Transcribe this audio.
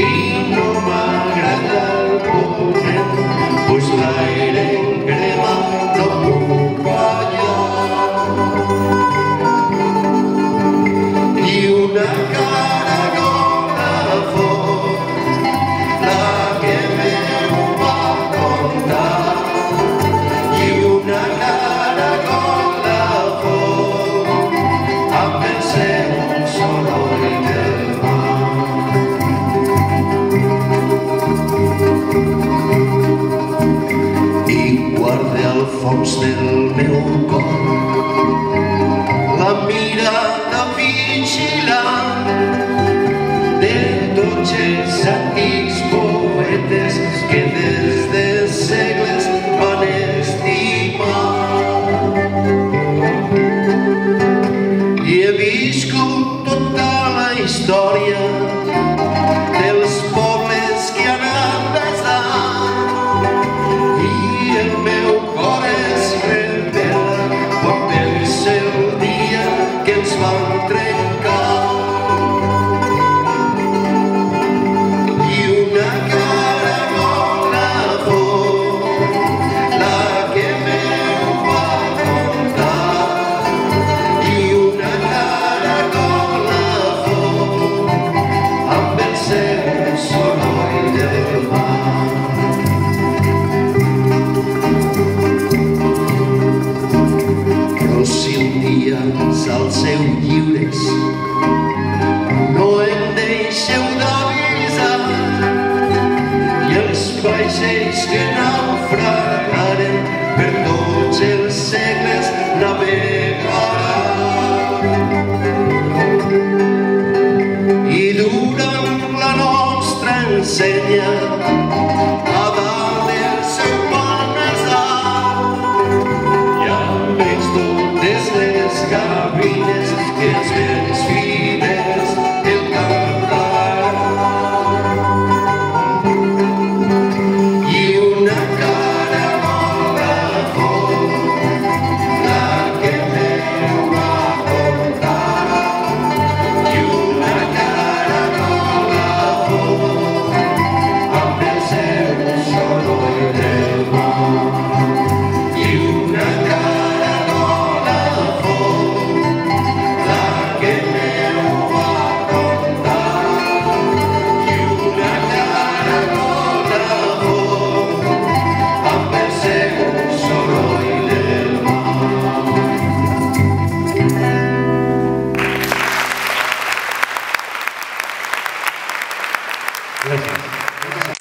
i no m'agrada el ponent, pues l'aire en crema no puc ballar. I una caragola fos la que m'ho va contar, i una caragola fos amb el seu soroll del mar. I guarde al fons del meu cor la mirada vigilant de tots els antics poetes que des de segles van estimar. I he viscut tota la història dels pobles que han passat, i el meu cor es revela quan pensa el dia que ens van trencar. I una caragola fos la que m'ho va contar, i una caragola fos amb el seu soroll del mar. Però si un dia s'alceu lliures, no em deixeu d'avisar, i els vaixells que naufragaren per tots els segles navegaran. I durant la nostra ensenya a dalt del seu palmesar, i amb ells totes les cabines que els vents fidels el cantaran. I una caragola fos la que m'ho va contar, i una caragola fos amb el seu soroll del mar. I una caragola fos la que m'ho va contar, i una caragola fos amb el seu soroll del mar. Gràcies.